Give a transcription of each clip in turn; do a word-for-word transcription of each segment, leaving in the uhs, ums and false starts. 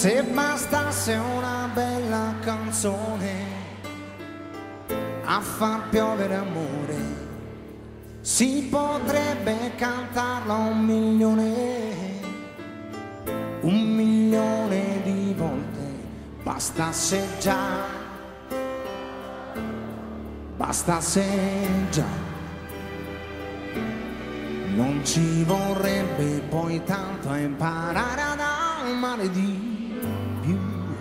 Se bastasse una bella canzone a far piovere amore, si potrebbe cantarla un milione, un milione di volte. Bastasse già, bastasse già. Non ci vorrebbe poi tanto a imparare ad amare di più.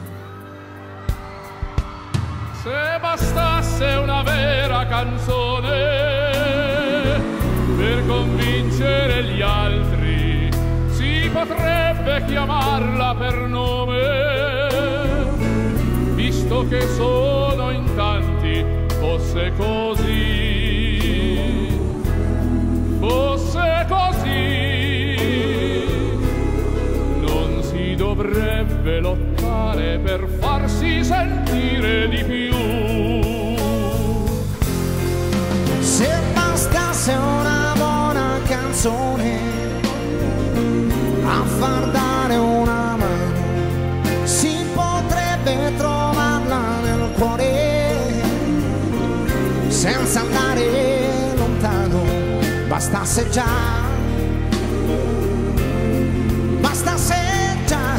Se bastasse una vera canzone per convincere gli altri, si potrebbe chiamarla per nome, visto che sono in tanti. Fosse così, fosse così, non si dovrebbe lottare per farsi sentire di più. Se bastasse una buona canzone a far dare una mano, si potrebbe trovarla nel cuore senza andare lontano. Bastasse già, bastasse già,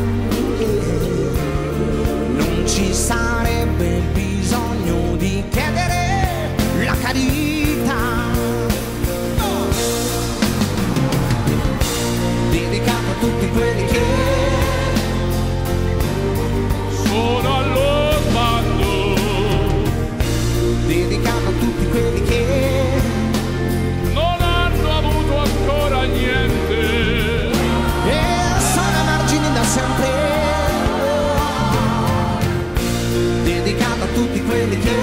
non ci sarebbe bisogno di chiedere la carità. Oh. Dedicato a tutti quelli che sono allo sbando, dedicato a tutti quelli che non hanno avuto ancora niente e sono ai margini da sempre. Dedicato a tutti quelli che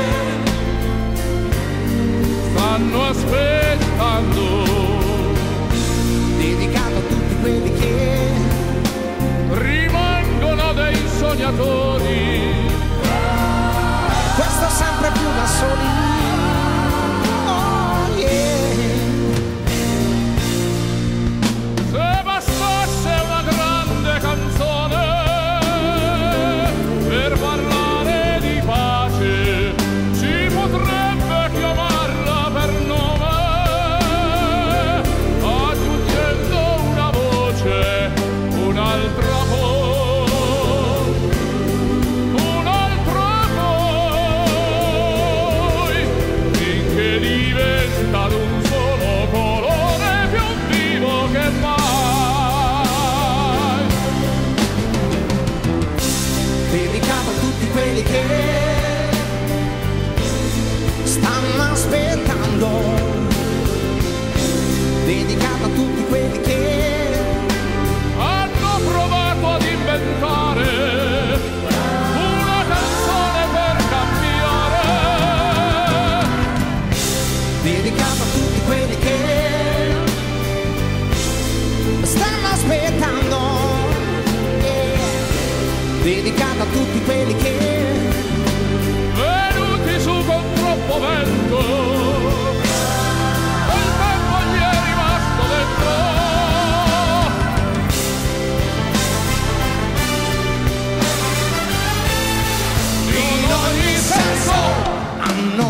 stanno aspettando, dedicato a tutti quelli che rimangono dei sognatori, questo sempre più da soli. Oh yeah. Se bastasse una grande canzone per parlare di pace, si potrebbe chiamarla per nome, aggiungendo una voce, un'altra voce, un'altra poi, finché diventa d'un solo colore più vivo che mai. Dedicato a tutti quelli che stanno aspettando, dedicato a tutti quelli che Hanno provato ad inventare una canzone per cambiare, dedicato a tutti quelli che stanno aspettando, yeah. Dedicato a tutti quelli che venuti su con troppo vento, e il tempo gli è rimasto dentro. in ogni senso hanno